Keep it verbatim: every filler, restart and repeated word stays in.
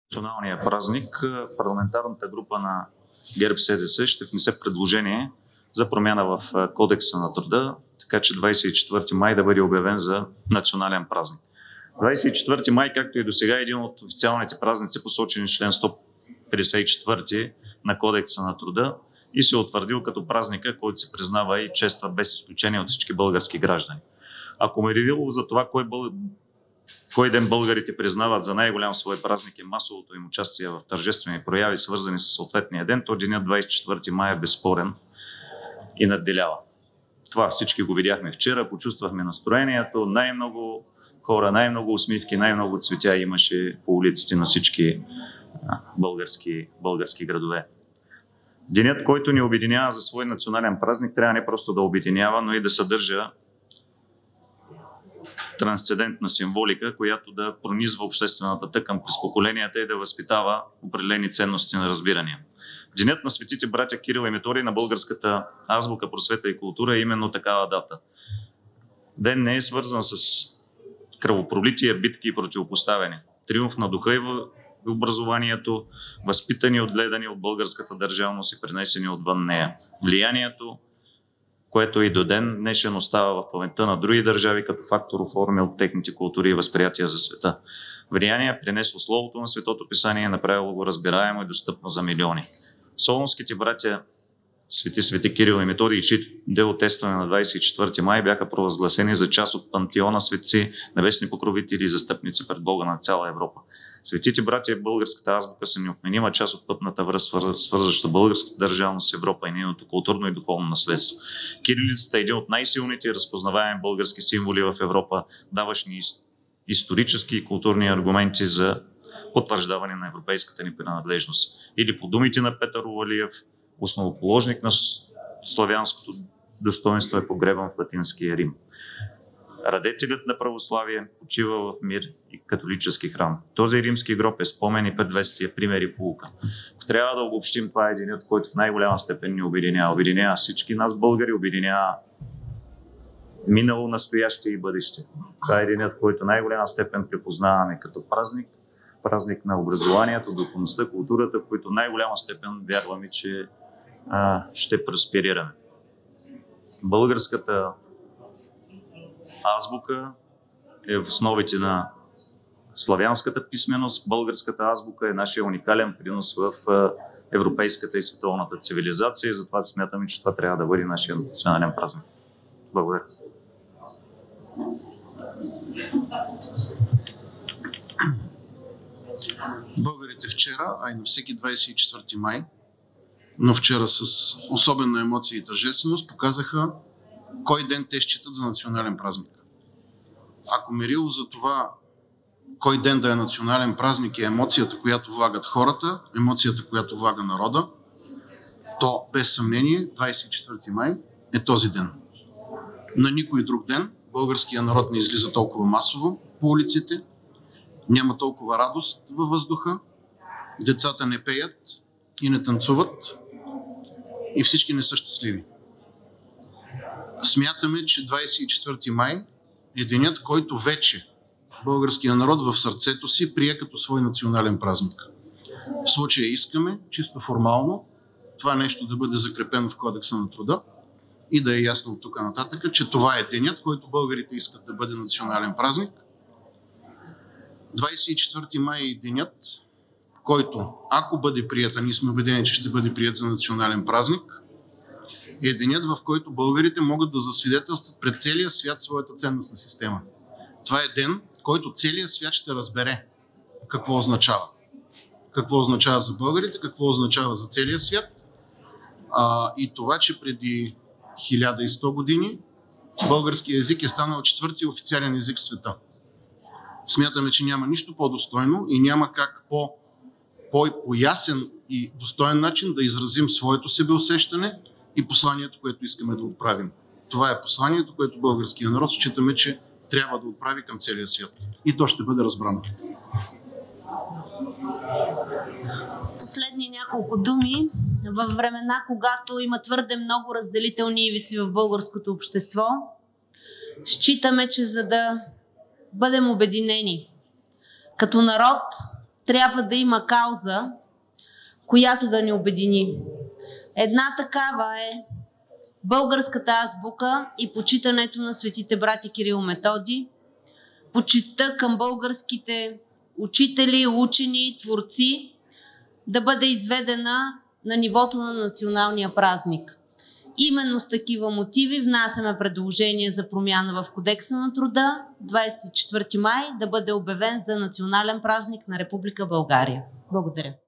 националния празник, парламентарната група на ГЕРБ-СДС ще внесе предложение за промяна в Кодекса на труда, така че двадесет и четвърти май да бъде обявен за национален празник. двадесет и четвърти май, както и до сега, е един от официалните празници, посочени в член сто петдесет и четвърти на Кодекса на труда и се е утвърдил като празника, който се признава и чества без изключение от всички български граждани. Ако ме ревило за това, кой, бъл... кой ден българите признават за най-голям свой празник и масовото им участие в тържествени прояви, свързани с съответния ден, то денят двадесет и четвърти май е безспорен и надделява. Това всички го видяхме вчера, почувствахме настроението, най-много хора, най-много усмивки, най-много цветя имаше по улиците на всички български, български градове. Денят, който ни обединява за свой национален празник, трябва не просто да обединява, но и да съдържа трансцендентна символика, която да пронизва обществената тъкан през поколенията и да възпитава определени ценности на разбирания. Денят на светите братя Кирил и Методий на българската азбука, просвета и култура е именно такава дата. Ден не е свързан с кръвопролитие, битки и противопоставяне. Триумф на духа и образованието, възпитани, отгледани от българската държавност и пренесени отвън нея. Влиянието, което и до ден днешен остава в паметта на други държави като фактор, оформил техните култури и възприятия за света. Влияние принесло словото на Светото писание и направило го разбираемо и достъпно за милиони. Солунските братя Свети Свети Кирил и Методий, чието дело тестване на двадесет и четвърти май бяха провъзгласени за част от пантеона светци, небесни покровители и застъпници пред Бога на цяла Европа. Светите братя в българската азбука са неотменима част от пътната връзка, свързваща българската държавност с Европа и нейното културно и духовно наследство. Кирилицата е един от най-силните и разпознаваеми български символи в Европа, даващ ни исторически и културни аргументи за потвърждаване на европейската ни принадлежност. Или по думите на Петър Овалиев, основоположник на славянското достоинство е погребан в латинския Рим. Радетелят на православие почива в мир и католически храм. Този римски гроб е спомен и предвестие, пример и поука. Ако трябва да обобщим, това е денят, който в най-голяма степен ни обединява. Обединява всички нас, българи, обединява минало, настояще и бъдеще. Това е денят, в който най-голяма степен припознаваме като празник, празник на образованието, духовността, културата, в които най-голяма степен вярваме, че а, ще просперираме. Българската азбука е в основите на славянската писменост. Българската азбука е нашия уникален принос в а, европейската и световната цивилизация и затова смятаме, че това трябва да бъде нашия национален празник. Благодаря. Българите вчера, а и на всеки двадесет и четвърти май, но вчера с особена емоция и тържественост, показаха кой ден те считат за национален празник. Ако мерило за това кой ден да е национален празник е емоцията, която влагат хората, емоцията, която влага народа, то без съмнение двадесет и четвърти май е този ден. На никой друг ден българският народ не излиза толкова масово по улиците, няма толкова радост във въздуха, децата не пеят и не танцуват и всички не са щастливи. Смятаме, че двадесет и четвърти май е денят, който вече българският народ в сърцето си прие като свой национален празник. В случая искаме, чисто формално, това нещо да бъде закрепено в Кодекса на труда и да е ясно от тук нататък, че това е денят, който българите искат да бъде национален празник. двадесет и четвърти май е денят, който, ако бъде прият, а ние сме убедени, че ще бъде прият за национален празник, е денят, в който българите могат да засвидетелстват пред целия свят своята ценностна система. Това е ден, който целият свят ще разбере какво означава. Какво означава за българите, какво означава за целия свят. А, и това, че преди хиляда и сто години български език е станал четвърти официален език в света. Смятаме, че няма нищо по-достойно и няма как по, по-ясен и достоен начин да изразим своето себеусещане и посланието, което искаме да отправим. Това е посланието, което българският народ считаме, че трябва да отправи към целия свят. И то ще бъде разбрано. Последни няколко думи. Във времена, когато има твърде много разделителни ивици в българското общество, считаме, че за да бъдем обединени като народ, трябва да има кауза, която да ни обедини. Една такава е българската азбука и почитането на светите братя Кирил и Методий, почитта към българските учители, учени, творци да бъде изведена на нивото на националния празник. Именно с такива мотиви внасяме предложение за промяна в Кодекса на труда двадесет и четвърти май да бъде обявен за национален празник на Република България. Благодаря.